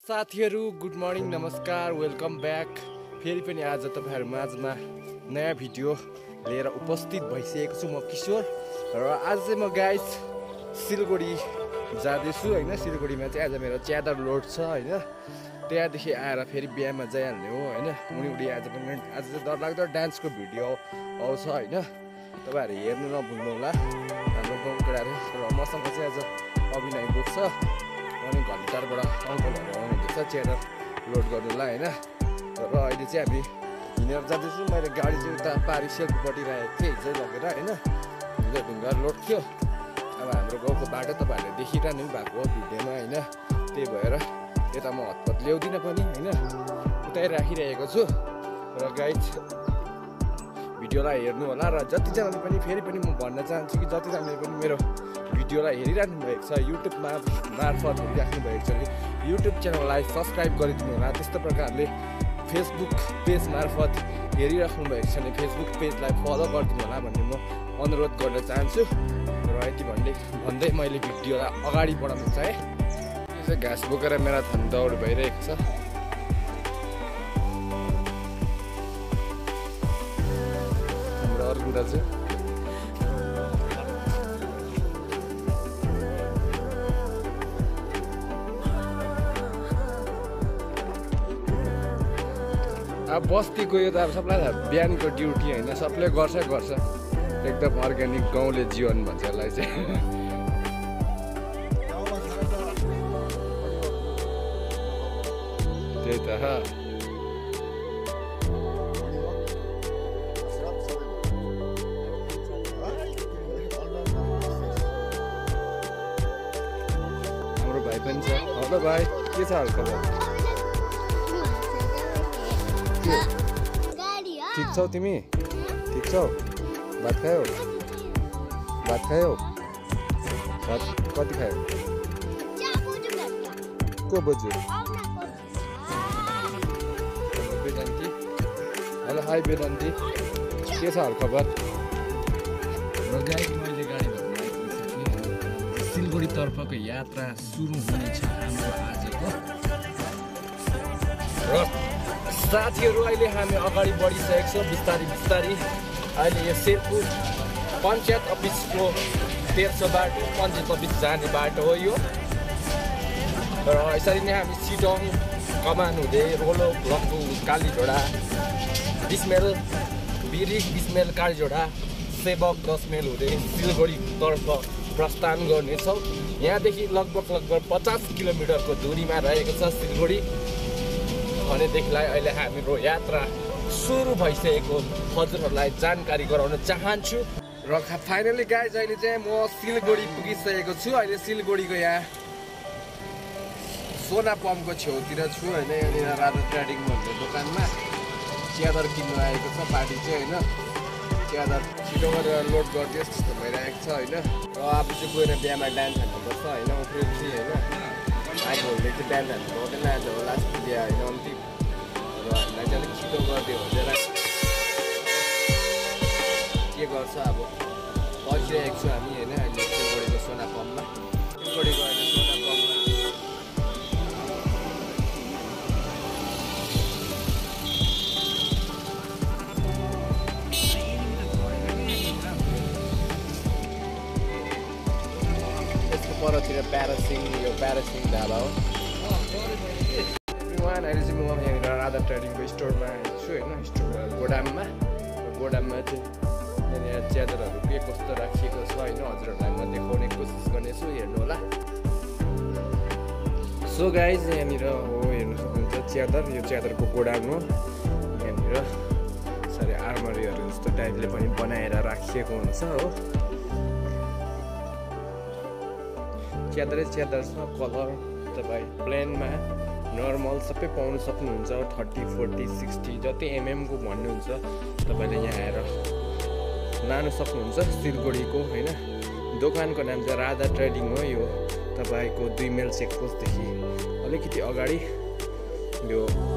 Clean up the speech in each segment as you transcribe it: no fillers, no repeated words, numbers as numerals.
साथीहरु good morning नमस्कार welcome back फेरि पनि आज तपाईहरु माझमा नयाँ भिडियो लिएर उपस्थित भइसकेको छु म किशोर र आज चाहिँ म गाइस सिलगढी जाँदैछु हैन सिलगढीमा चाहिँ आज मेरो च्यादर लोड छ हैन त्यहाँदेखि आएर फेरि बिहामा जाइहाल्ने हो हैन उडी आज चाहिँ डरलाग्दो डान्सको भिडियो आउँछ हैन तपाईहरु हेर्नु नभुल्नु होला हाम्रो गाउँको केटाहरु र मसँग चाहिँ आज अभिनय बोक्छ अनि घन्टारबाट अङ्कलहरु आउनुहुँदैछ च्यादर लोड गर्नुलाई हैन र अहिले चाहिँ हामी हिँडेर जाँदैछु मैले गाडी चाहिँ उता पारिसेलपट्टि राखेको थिएँ हिजै लगेर हैन हिजो ढुङ्गा लोड थियो अब हाम्रो गाउँको बाटो तपाईहरुले देखिरहनु भएको हो भिडियोमा हैन त्यही भएर यता म हतपत ल्याउँदिनँ पनि हैन उतै राखिरहेको छु र गाइस भिडियोलाई हेर्नु होला र जतिजनाले पनि फेरि पनि म भन्न चाहन्छु कि जतिजनाले पनि मेरो भिडियोलाई हेरिरहनु भएको छ युट्युबमा मार्फत हेरिराख्नु भएको छ भने युट्युब च्यानललाई सब्स्क्राइब गरिदिनु होला त्यस्तो प्रकारले फेसबुक पेज मार्फत हेरिराख्नु भएको छ भने फेसबुक पेजलाई फलो गरिदिनु होला भन्ने म अनुरोध गर्न चाहन्छु र यति भन्दै मैले भिडियोलाई अगाडि बढाउन चाहेँ यो चाहिँ घाँस बोकेर म्याराथन दौड भइरहेको छ हाम्रो अर्को दाजु अब बस्तीको यो त अब सबलाई बिहानको ड्युटी हैन सबले गर्छ एकदम अर्ग्यानिक गाउँले जीवन भन्छ यसलाई चाहिँ त्यही त हाम्रो भाइ पनि छ हेलो भाइ के छ हालखबर ठीक छौ तिमी ठीक छौ भात खायौ भात कति खायौ को बोजू वेदान्ती हेलो हाई वेदान्ती के छ हालखबर र गाइस मैले गाडीमा सिलगढी तर्फको यात्रा सुरु हुनेछ हाम्रो आजको र साथीहरु अहिले हामी अगाडि बढिसकेको छौँ बिस्तारी अहिले यो शेरपुर पञ्चायत अफिसको तेर्सो बाटो पञ्चायत अफिस जाने बाटो हो यो र यसरी नै हामी सिटोङ कमान हुँदै Rolo Lakku Kalijhora 20 mile Birik 20 mile Kalijhora Sevoke 10 mile हुँदै सिलगढीतर्फ प्रस्थान गर्नेछौँ यहाँदेखि लगभग 50 किलोमिटरको दूरीमा रहेको छ सिलगढी भनेदेखिलाई अहिले हाम्रो यात्रा सुरु भइसकेको हजुरहरूलाई जानकारी गराउन चाहन्छु र फाइनली गाइज अहिले चाहिँ म सिलगढी पुगिसकेको छु अहिले सिलगढीको यहाँ सोना पम्पको छेउतिर छु होइन यहाँनिर राधा ट्रेडिङ भन्ने दोकानमा च्यादर किन्नु आएको छ पार्टी चाहिँ होइन च्यादर छिटो गरेर लोड गरिदियोस् जस्तो भइरहेको छ होइन र अब चाहिँ गएर बिहामा डान्स हान्नुपर्छ होइन उफ्रिन्छ होइन आइफोनले चाहिँ डान्स हान्नु पर्दैन आज हो लास्ट बिहा होइन अन्तिम र हामीलाई चाहिँ अलिक छिटो गरिदियो भने के गर्छ अब पर्खिरहेको छु हामी होइन अहिले सिलगढीको सोना पम्पमा सिलगढीको अहिले सोना पम्पमा यसको परतिर प्यारासिङ ढाबा हो अहिले चाहिँ म यहाँनिर राधा ट्रेडिङको स्टोरमा आएको छु होइन स्टोरमा गोडाममा चाहिँ यहाँनिर च्यादरहरू के कस्तो राखिएको छ होइन हजुरहरूलाई म देखाउने कोसिस गर्नेछु हेर्नु होला सो गाइज यहाँनिर हो हेर्नु सक्नुहुन्छ च्यादर यो च्यादरको गोडाम हो यहाँनिर सरी आर्मरीहरू जस्तो टाइपले पनि बनाएर राखिएको हुन्छ हो च्यादर छ कलर तपाईँ प्लेनमा नर्मल सबै पाउनु सक्नुहुन्छ 30, 40, 60 जति को भन्नुहुन्छ तपाईँले यहाँ आएर लानु सक्नुहुन्छ सिलगढीको होइन दोकानको नाम चाहिँ राधा ट्रेडिङ हो यो तपाईँको 2 माइल चेकपोस्टदेखि अलिकति अगाडि यो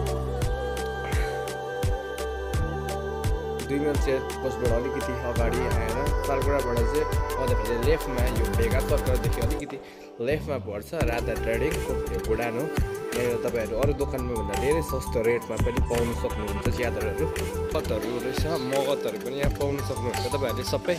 2 माइल चेकपोस्टबाट अलिकति अगाडि आएर सालगुडाबाट चाहिँ अझ लेफ्टमा यो भेगा सर्कलदेखि अलिकति लेफ्टमा पर्छ राधा ट्रेडिङको यो गोडान हो यहाँनिर तपाईँहरू अरू दोकानमा भन्दा धेरै सस्तो रेटमा पनि पाउन सक्नुहुन्छ च्यादरहरू। मगतहरू रहेछ, मगतहरू पनि यहाँ पाउन सक्नुहुन्छ तपाईँहरूले सबै।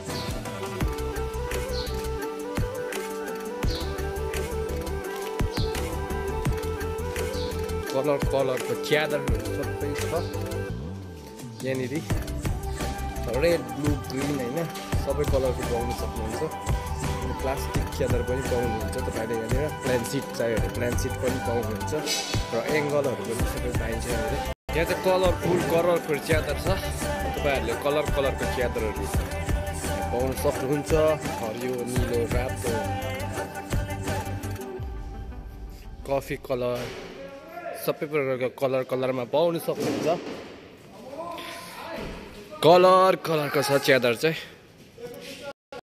कलरको च्यादरहरू सबै छ यहाँनिर। रेड ब्लू ग्रिन होइन सबै कलरको पाउन सक्नुहुन्छ। प्लास्टिक च्यादर पनि पाउनुहुन्छ तपाईँहरूले यहाँनिर। प्लेन सिट चाहियो भने प्लेन सिट पनि पाउनुहुन्छ र एङ्गलहरू पनि सबै पाइन्छ यहाँनिर। यहाँ चाहिँ कलरको च्यादर छ, तपाईँहरूले कलरको च्यादरहरू पाउन सक्नुहुन्छ। हरियो, निलो, रातो, कफी कलर सबै प्रकारको कलरमा पाउन सक्नुहुन्छ। कलरको छ च्यादर चाहिँ।